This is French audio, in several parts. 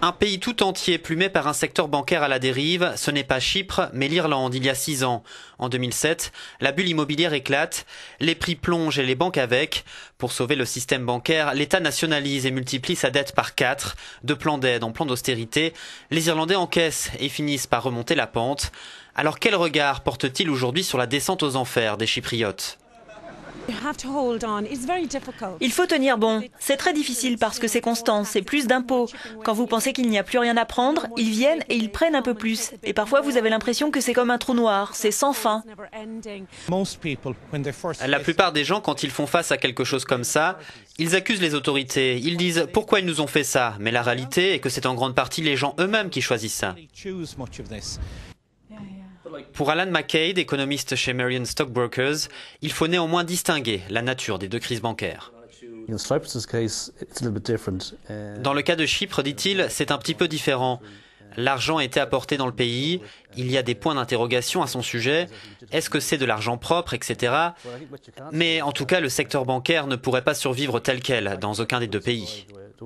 Un pays tout entier plumé par un secteur bancaire à la dérive, ce n'est pas Chypre, mais l'Irlande, il y a 6 ans. En 2007, la bulle immobilière éclate, les prix plongent et les banques avec. Pour sauver le système bancaire, l'État nationalise et multiplie sa dette par 4. De plan d'aide en plan d'austérité, les Irlandais encaissent et finissent par remonter la pente. Alors quel regard porte-t-il aujourd'hui sur la descente aux enfers des Chypriotes ? Il faut tenir bon. C'est très difficile parce que c'est constant, c'est plus d'impôts. Quand vous pensez qu'il n'y a plus rien à prendre, ils viennent et ils prennent un peu plus. Et parfois vous avez l'impression que c'est comme un trou noir, c'est sans fin. La plupart des gens, quand ils font face à quelque chose comme ça, ils accusent les autorités. Ils disent « pourquoi ils nous ont fait ça ?» Mais la réalité est que c'est en grande partie les gens eux-mêmes qui choisissent ça. Pour Alan McCabe, économiste chez Merian Stockbrokers, il faut néanmoins distinguer la nature des deux crises bancaires. Dans le cas de Chypre, dit-il, c'est un petit peu différent. L'argent a été apporté dans le pays, il y a des points d'interrogation à son sujet, est-ce que c'est de l'argent propre, etc. Mais en tout cas, le secteur bancaire ne pourrait pas survivre tel quel dans aucun des deux pays.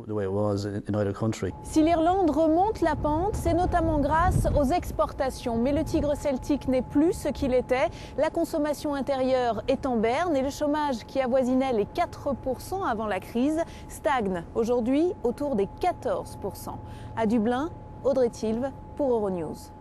Si l'Irlande remonte la pente, c'est notamment grâce aux exportations. Mais le tigre celtique n'est plus ce qu'il était. La consommation intérieure est en berne et le chômage qui avoisinait les 4% avant la crise stagne aujourd'hui autour des 14%. À Dublin, Audrey Tilve pour Euronews.